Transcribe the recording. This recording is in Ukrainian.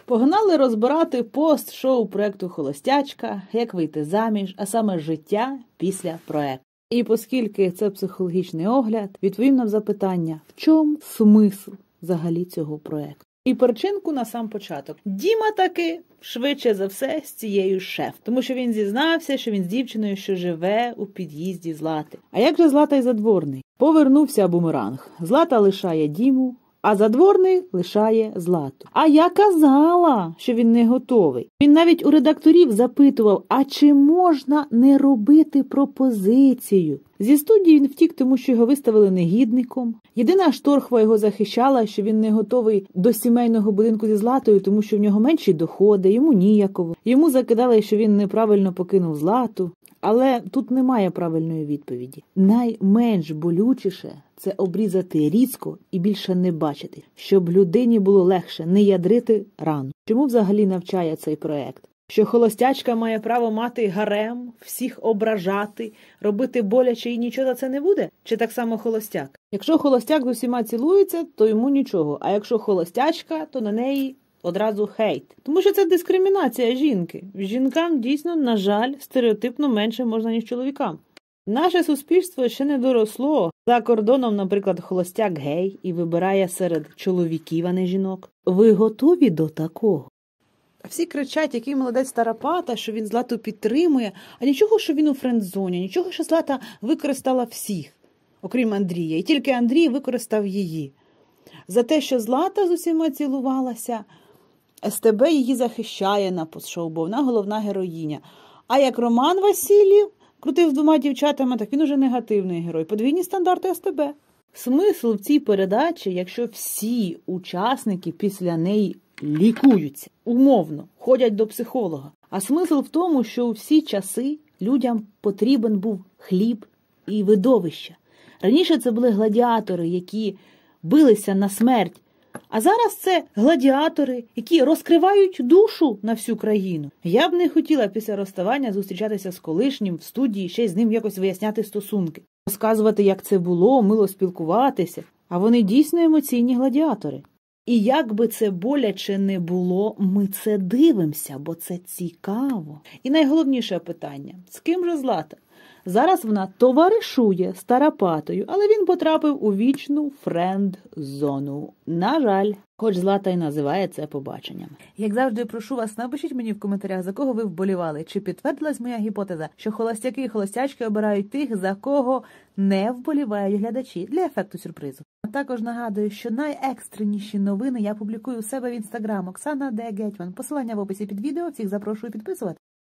Погнали розбирати пост-шоу проекту «Холостячка», як вийти заміж, а саме життя після проекту. І оскільки це психологічний огляд, відповім на запитання, в чому смисл взагалі цього проекту. І причинку на сам початок. Діма таки, швидше за все, з цією шеф. Тому що він зізнався, що він з дівчиною, що живе у під'їзді Злати. А як же Злата й Задворний? Повернувся бумеранг. Злата лишає Діму, а Задворний лишає Злату. А я казала, що він не готовий. Він навіть у редакторів запитував, а чи можна не робити пропозицію? Зі студії він втік, тому що його виставили негідником. Єдина Шторхова його захищала, що він не готовий до сімейного будинку зі Златою, тому що в нього менші доходи, йому ніяково. Йому закидали, що він неправильно покинув Злату. Але тут немає правильної відповіді. Найменш болючіше – це обрізати різко і більше не бачити, щоб людині було легше не ядрити рану. Чому взагалі навчає цей проект? Що холостячка має право мати гарем, всіх ображати, робити боляче і нічого за це не буде? Чи так само холостяк? Якщо холостяк з усіма цілується, то йому нічого, а якщо холостячка, то на неї одразу хейт. Тому що це дискримінація жінки. Жінкам дійсно, на жаль, стереотипно менше можна, ніж чоловікам. Наше суспільство ще не доросло. За кордоном, наприклад, холостяк гей і вибирає серед чоловіків, а не жінок. Ви готові до такого? Всі кричать, який молодець Старапата, що він Злату підтримує, а нічого, що він у френдзоні, нічого, що Злата використала всіх, окрім Андрія, і тільки Андрій використав її. За те, що Злата з усіма цілувалася, СТБ її захищає на постшоу, бо вона головна героїня. А як Роман Васильєв крутив з двома дівчатами, так він уже негативний герой. Подвійні стандарти СТБ. Смисл в цій передачі, якщо всі учасники після неї лікуються, умовно, ходять до психолога. А смисл в тому, що у всі часи людям потрібен був хліб і видовище. Раніше це були гладіатори, які билися на смерть. А зараз це гладіатори, які розкривають душу на всю країну. Я б не хотіла після розставання зустрічатися з колишнім в студії, ще й з ним якось виясняти стосунки. Розказувати, як це було, мило спілкуватися. А вони дійсно емоційні гладіатори. І як би це боляче не було, ми це дивимося, бо це цікаво. І найголовніше питання – з ким же Злата? Зараз вона товаришує з Тарапатою, але він потрапив у вічну френд-зону. На жаль, хоч Злата й називає це побаченням. Як завжди, прошу вас, напишіть мені в коментарях, за кого ви вболівали. Чи підтвердилась моя гіпотеза, що холостяки і холостячки обирають тих, за кого не вболівають глядачі для ефекту сюрпризу. А також нагадую, що найекстреніші новини я публікую у себе в Інстаграм Оксана Д. Гетьман. Посилання в описі під відео, всіх запрошую підписувати.